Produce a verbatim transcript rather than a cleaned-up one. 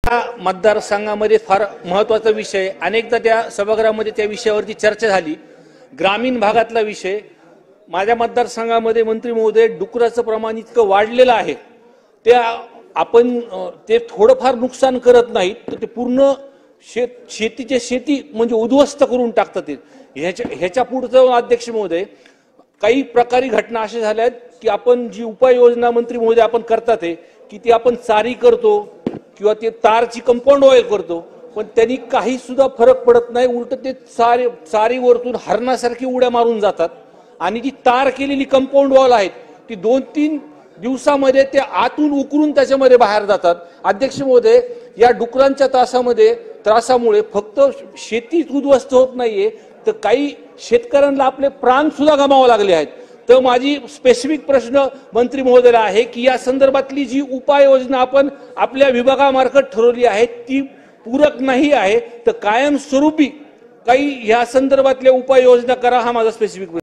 मतदारसंघामध्ये फार महत्त्वाचा विषय, अनेकदा त्या सभागृहामध्ये त्या विषयावरती चर्चा झाली। ग्रामीण भागातला विषय। माझ्या मतदारसंघामध्ये मंत्री महोदय, डुकराचं प्रमाण इतकं वाढलेलं आहे, त्या आपण ते थोडंफार नुकसान करत नाहीत, तर ते पूर्ण शेत शेतीचे शेती म्हणजे उद्ध्वस्त करून टाकतात। ह्याच्या ह्याच्या पुढचं अध्यक्ष महोदय, काही प्रकारी घटना अशा झाल्या आहेत की आपण जी उपाययोजना मंत्री महोदय आपण करतात आहे की ती आपण चारी करतो किंवा ते तारची कंपाऊंड वॉल करतो, पण त्यांनी काही सुद्धा फरक पडत नाही। उलट ते चारी चारीवरतून हरणासारखी उड्या मारून जातात आणि जी तार केलेली कंपाऊंड वॉल आहेत ती दोन तीन दिवसामध्ये ते आतून उकरून त्याच्यामध्ये बाहेर जातात। अध्यक्ष महोदय, या डुकरांच्या त्रासामध्ये त्रासामुळे फक्त शेतीच उद्ध्वस्त होत नाहीये, तर काही शेतकऱ्यांना आपले प्राण सुद्धा गमावे लागले आहेत। तर माझी स्पेसिफिक प्रश्न मंत्री महोदयाला आहे की या संदर्भातली जी उपाययोजना आपण आपल्या विभागामार्फत ठरवली आहे ती पूरक नाही आहे, तर कायमस्वरूपी काही या संदर्भातल्या उपाययोजना करा, हा माझा स्पेसिफिक